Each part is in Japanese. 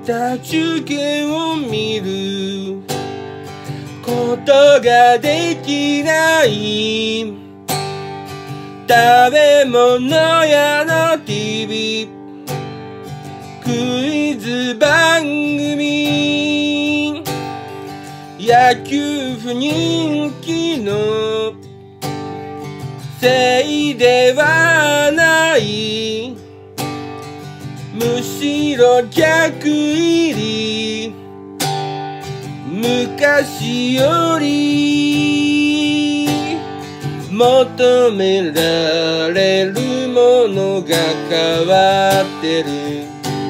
ター中継を見ることができない、食べ物屋の TV クイズ番組、野球不人気のせいではない、むしろ客入り、昔より求められるものが変わってる、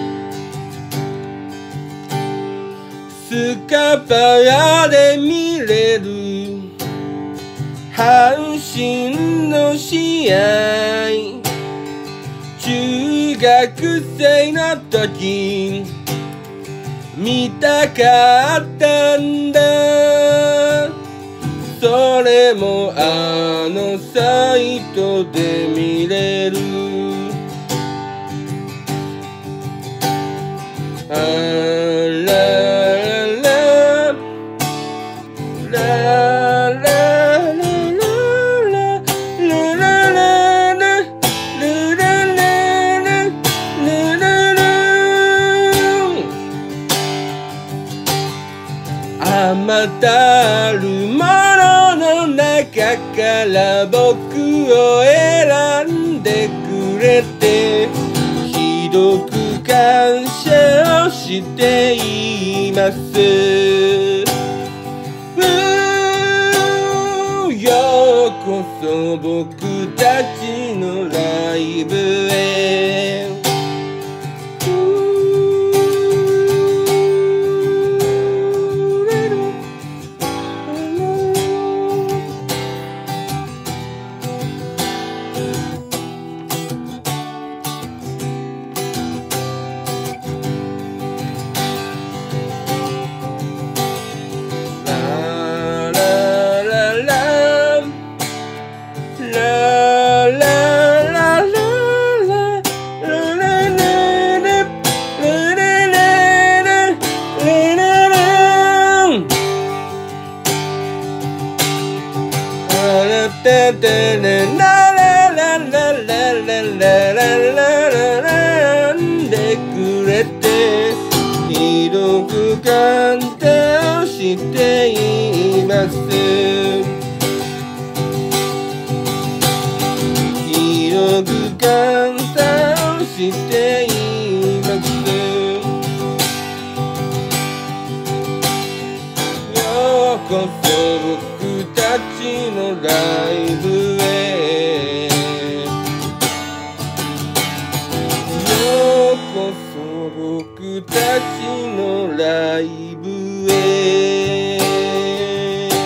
スカパーで見れる阪神の試合、中学生のとき見たかったんだ、それもあのサイトで見れる、あららららあまたあるものの中から僕を選んでくれて、ひどく感謝をしています。ようこそ僕たちのライブへ、でくれて、ひどく感謝をしています。ひどく感謝をしています。ようこそ僕たちのライブへ、ようこそ僕たちのライブへ、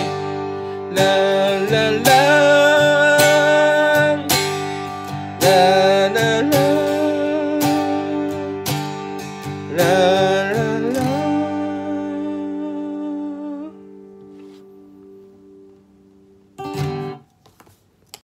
ララララ